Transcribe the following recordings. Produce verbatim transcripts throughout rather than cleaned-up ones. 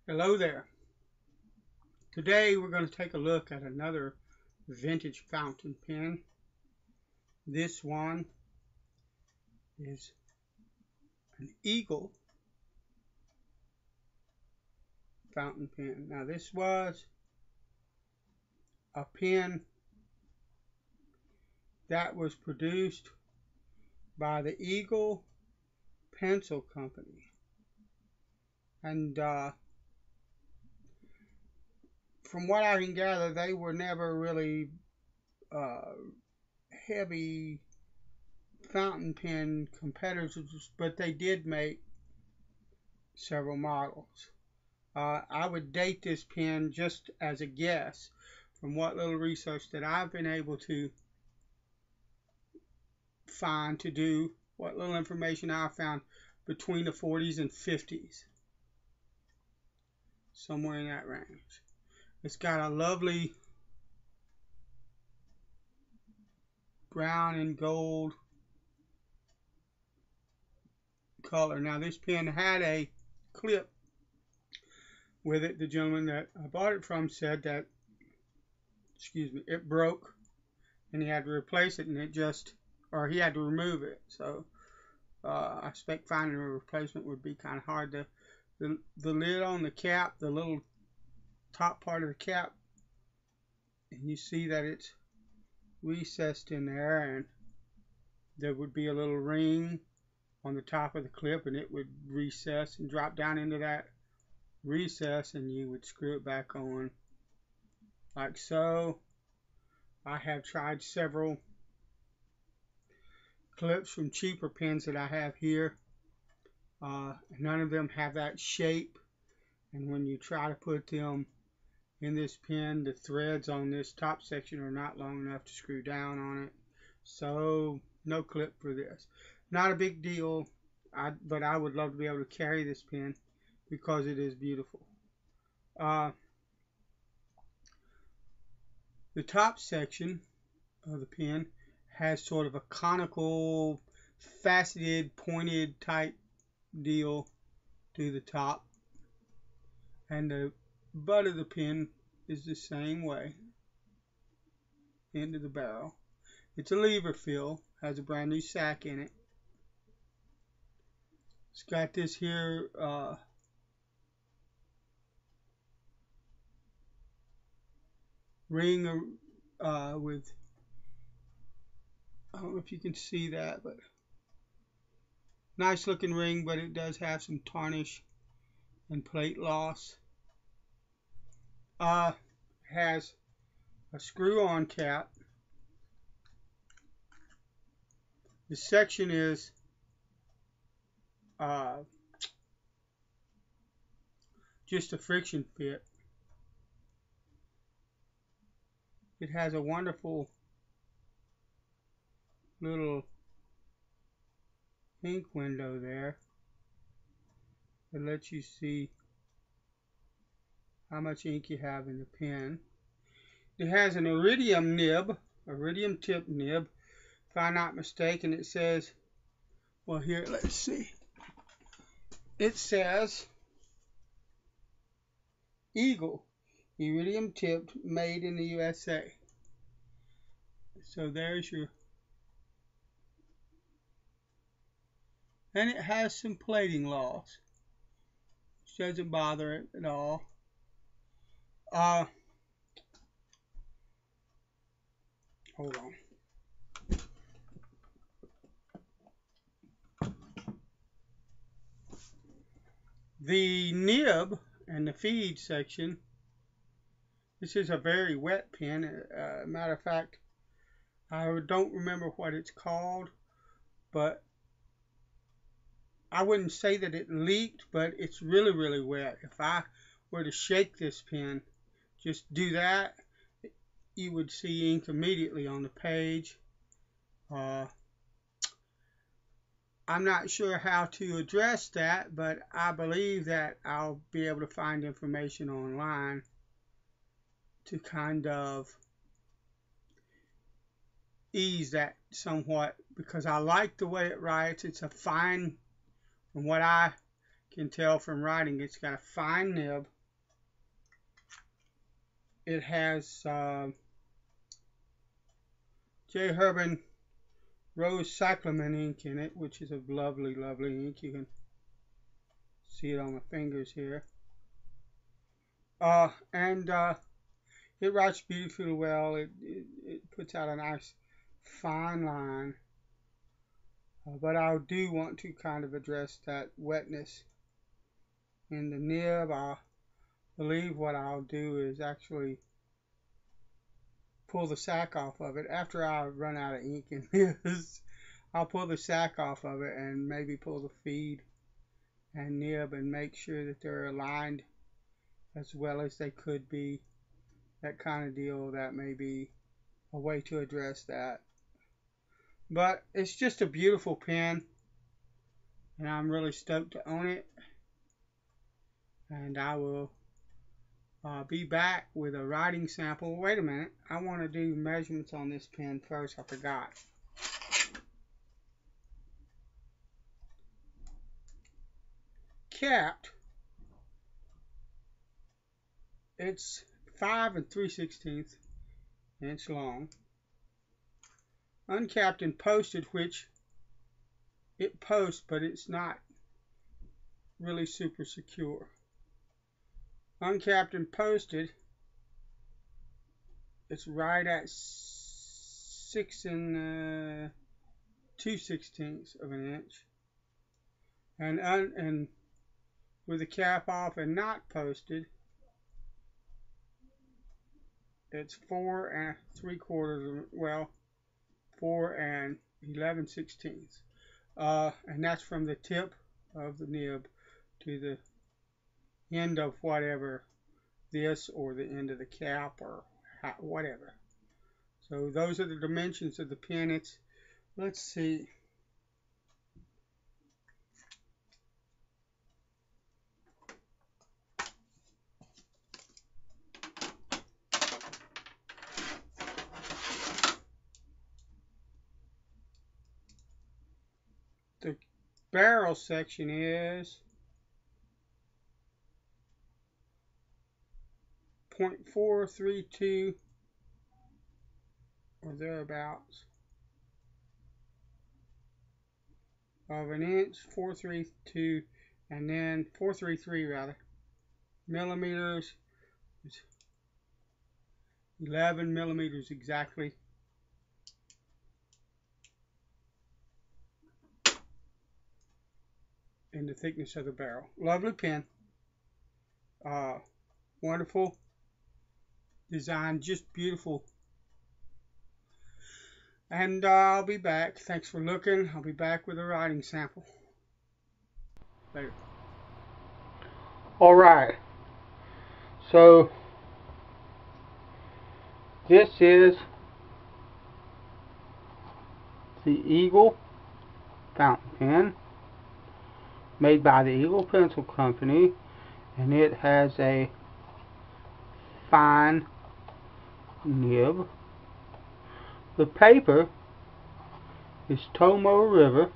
Hello there. Today we're going to take a look at another vintage fountain pen. This one is an Eagle fountain pen. Now this was a pen that was produced by the Eagle Pencil Company. And uh, from what I can gather, they were never really uh, heavy fountain pen competitors, but they did make several models. Uh, I would date this pen, just as a guess, from what little research that I've been able to find to do, what little information I found, between the forties and fifties. Somewhere in that range. It's got a lovely brown and gold color. Now this pen had a clip with it. The gentleman that I bought it from said that, excuse me, it broke and he had to replace it, and it just, or he had to remove it. So uh, I expect finding a replacement would be kind of hard. The, the, the lid on the cap, the little top part of the cap, and you see that it's recessed in there, and there would be a little ring on the top of the clip, and it would recess and drop down into that recess, and you would screw it back on like so. I have tried several clips from cheaper pens that I have here. Uh, none of them have that shape, and when you try to put them in this pen, the threads on this top section are not long enough to screw down on it. So no clip for this. Not a big deal, I, but I would love to be able to carry this pen because it is beautiful. Uh, the top section of the pen has sort of a conical, faceted, pointed type deal to the top, and the butt of the pen is the same way into the barrel. It's a lever fill, has a brand new sack in it. It's got this here uh, ring uh, with, I don't know if you can see that, but nice looking ring, but it does have some tarnish and plate loss. Uh, has a screw-on cap. The section is uh, just a friction fit. It has a wonderful little ink window there that lets you see how much ink you have in the pen. It has an iridium nib, iridium tip nib, if I'm not mistaken. It says, well, here, let's see. It says Eagle, iridium tipped, made in the U S A. So there's your, and it has some plating loss, which doesn't bother it at all. Uh, hold on. The nib and the feed section, this is a very wet pen. Uh, matter of fact, I don't remember what it's called, but I wouldn't say that it leaked, but it's really, really wet. If I were to shake this pen, just do that, you would see ink immediately on the page. Uh, I'm not sure how to address that, but I believe that I'll be able to find information online to kind of ease that somewhat, because I like the way it writes. It's a fine, from what I can tell from writing, it's got a fine nib. it has uh, J. Herbin Rose Cyclamen ink in it, which is a lovely, lovely ink. You can see it on my fingers here. Uh, and uh, it writes beautifully well. It, it, it puts out a nice fine line. Uh, but I do want to kind of address that wetness in the nib. I believe what I'll do is actually pull the sack off of it. After I run out of ink in this, I'll pull the sack off of it and maybe pull the feed and nib and make sure that they're aligned as well as they could be. That kind of deal. That may be a way to address that. But it's just a beautiful pen, and I'm really stoked to own it. And I will uh, be back with a writing sample. Wait a minute, I want to do measurements on this pen first. I forgot. Capped, it's five and three sixteenths inch long. Uncapped and posted, which it posts, but it's not really super secure. Uncapped and posted, it's right at six and uh, two sixteenths of an inch. And un and with the cap off and not posted, it's four and three quarters. Well, four and eleven sixteenths. Uh, and that's from the tip of the nib to the end of whatever this, or the end of the cap, or whatever. So those are the dimensions of the pen. It's, let's see, the barrel section is zero point four three two or thereabouts of an inch, four thirty-two, and then four thirty-three rather millimeters, eleven millimeters exactly. In the thickness of the barrel. Lovely pen. Uh, wonderful design, just beautiful. And uh, I'll be back. Thanks for looking. I'll be back with a writing sample. Later. Alright. So, this is the Eagle fountain pen, made by the Eagle Pencil Company, and it has a fine nib. The paper is Tomoe River.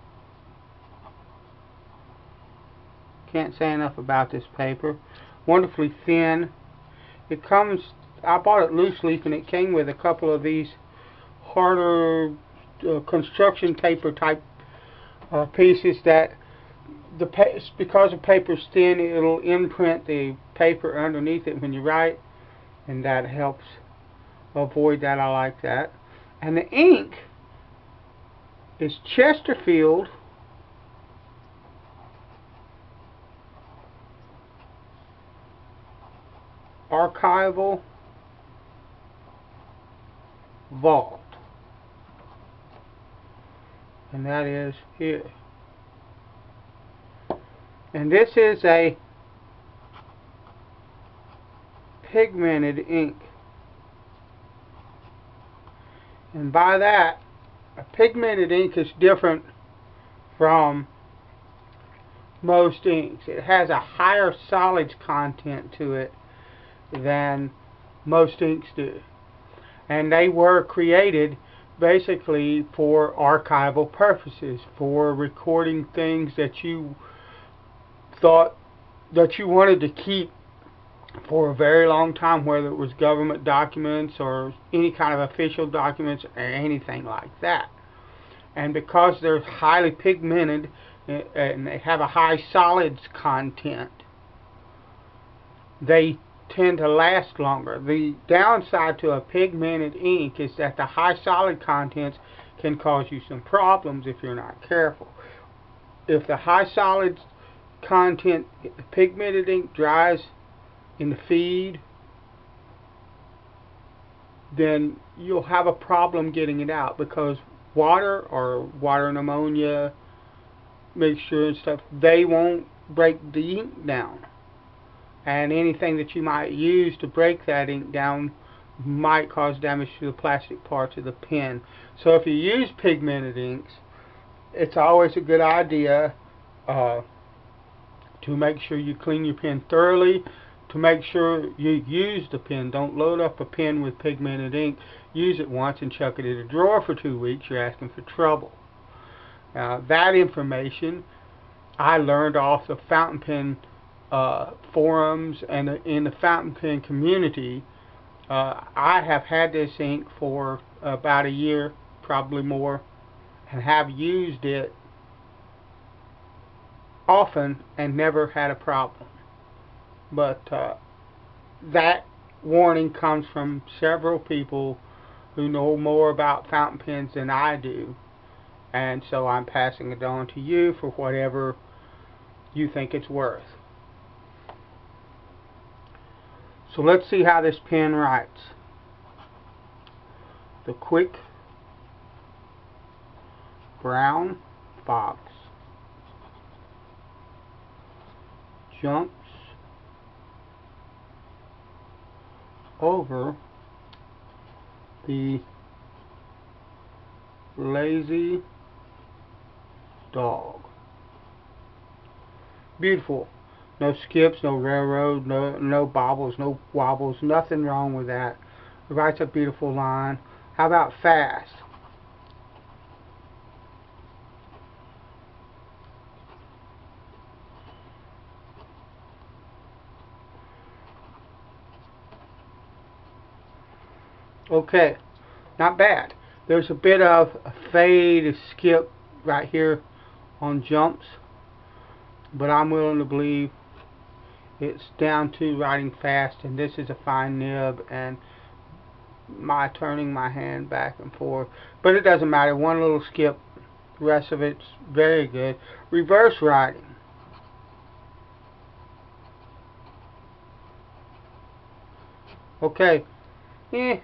Can't say enough about this paper. Wonderfully thin. It comes, I bought it loose leaf, and it came with a couple of these harder uh, construction paper type uh, pieces that the pa because the paper's thin, it'll imprint the paper underneath it when you write, and that helps avoid that. I like that. And the ink is Chesterfield Archival Vault, and that is here. And this is a pigmented ink. And by that, a pigmented ink is different from most inks. It has a higher solids content to it than most inks do. And they were created basically for archival purposes, for recording things that you thought that you wanted to keep for a very long time, whether it was government documents or any kind of official documents or anything like that. And because they're highly pigmented and they have a high solids content, they tend to last longer. The downside to a pigmented ink is that the high solid contents can cause you some problems if you're not careful. If the high solids content, the pigmented ink dries in the feed, then you'll have a problem getting it out, because water or water and ammonia mixture and stuff, they won't break the ink down. And anything that you might use to break that ink down might cause damage to the plastic parts of the pen. So if you use pigmented inks, it's always a good idea uh, to make sure you clean your pen thoroughly, to make sure you use the pen. Don't load up a pen with pigmented ink, use it once and chuck it in a drawer for two weeks. You're asking for trouble. Now, that information I learned off the fountain pen uh, forums and in the fountain pen community. Uh, I have had this ink for about a year, probably more, and have used it often and never had a problem. But uh, that warning comes from several people who know more about fountain pens than I do, and so I'm passing it on to you for whatever you think it's worth. So let's see how this pen writes. The Quick Brown Fox jumps over the lazy dog. Beautiful. No skips, no railroad, no no bobbles, no wobbles, nothing wrong with that. It writes a beautiful line. How about fast? Okay, not bad. There's a bit of a fade, a skip right here on jumps, but I'm willing to believe it's down to writing fast, and this is a fine nib, and my turning my hand back and forth, but it doesn't matter. One little skip, the rest of it's very good. Reverse writing. Okay, eh,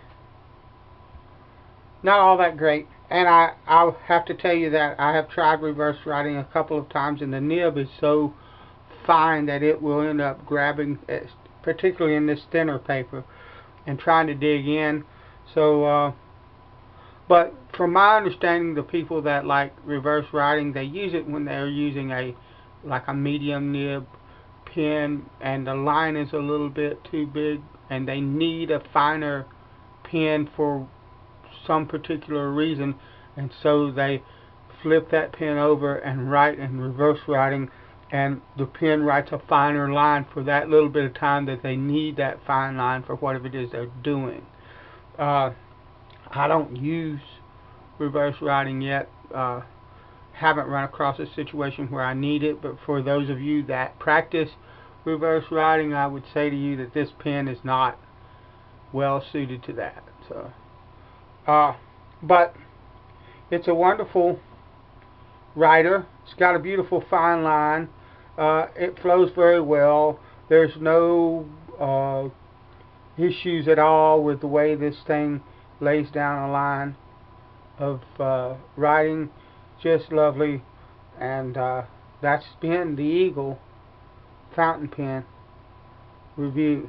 not all that great. And I, I'll have to tell you that I have tried reverse writing a couple of times, and the nib is so fine that it will end up grabbing, particularly in this thinner paper, and trying to dig in. So, uh, but from my understanding, the people that like reverse writing, they use it when they're using a like a medium nib pen, and the line is a little bit too big, and they need a finer pen for some particular reason, and so they flip that pen over and write in reverse writing, and the pen writes a finer line for that little bit of time that they need that fine line for whatever it is they're doing. Uh, I don't use reverse writing yet. Uh, haven't run across a situation where I need it, but for those of you that practice reverse writing, I would say to you that this pen is not well suited to that. So, uh, but it's a wonderful writer. It's got a beautiful fine line. Uh, it flows very well. There's no uh, issues at all with the way this thing lays down a line of uh, writing. Just lovely. And uh, that's been the Eagle fountain pen review.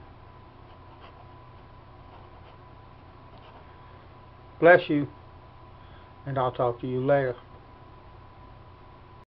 Bless you, and I'll talk to you later.